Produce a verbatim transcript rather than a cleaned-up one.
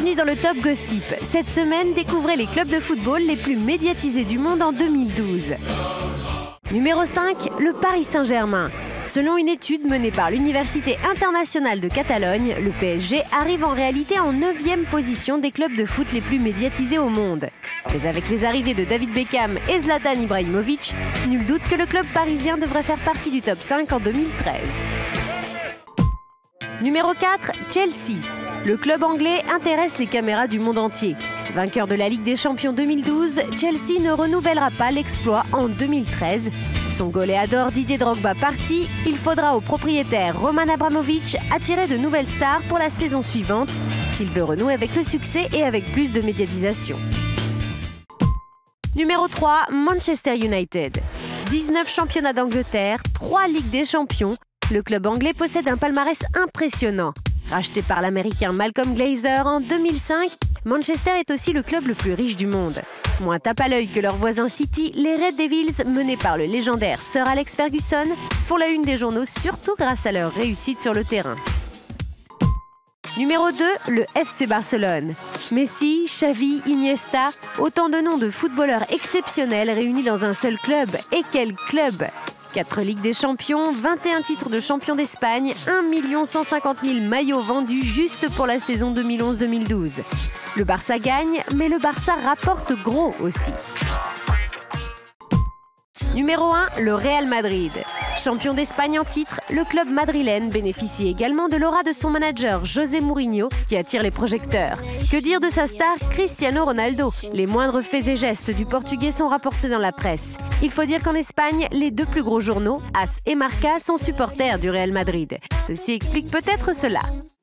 Bienvenue dans le Top Gossip. Cette semaine, découvrez les clubs de football les plus médiatisés du monde en deux mille douze. Numéro cinq, le Paris Saint-Germain. Selon une étude menée par l'Université internationale de Catalogne, le P S G arrive en réalité en neuvième position des clubs de foot les plus médiatisés au monde. Mais avec les arrivées de David Beckham et Zlatan Ibrahimovic, nul doute que le club parisien devrait faire partie du top cinq en deux mille treize. Numéro quatre, Chelsea. Le club anglais intéresse les caméras du monde entier. Vainqueur de la Ligue des Champions deux mille douze, Chelsea ne renouvellera pas l'exploit en deux mille treize. Son goléador Didier Drogba parti, il faudra au propriétaire Roman Abramovich attirer de nouvelles stars pour la saison suivante, s'il veut renouer avec le succès et avec plus de médiatisation. Numéro trois, Manchester United. dix-neuf championnats d'Angleterre, trois Ligues des Champions, le club anglais possède un palmarès impressionnant. Racheté par l'américain Malcolm Glazer en deux mille cinq, Manchester est aussi le club le plus riche du monde. Moins tape à l'œil que leur voisin City, les Red Devils, menés par le légendaire Sir Alex Ferguson, font la une des journaux surtout grâce à leur réussite sur le terrain. Numéro deux, le F C Barcelone. Messi, Xavi, Iniesta, autant de noms de footballeurs exceptionnels réunis dans un seul club. Et quel club! quatre Ligues des Champions, vingt et un titres de champion d'Espagne, un million cent cinquante mille maillots vendus juste pour la saison deux mille onze deux mille douze. Le Barça gagne, mais le Barça rapporte gros aussi. Numéro un, le Real Madrid. Champion d'Espagne en titre, le club madrilène bénéficie également de l'aura de son manager José Mourinho qui attire les projecteurs. Que dire de sa star Cristiano Ronaldo? Les moindres faits et gestes du Portugais sont rapportés dans la presse. Il faut dire qu'en Espagne, les deux plus gros journaux, As et Marca, sont supporters du Real Madrid. Ceci explique peut-être cela.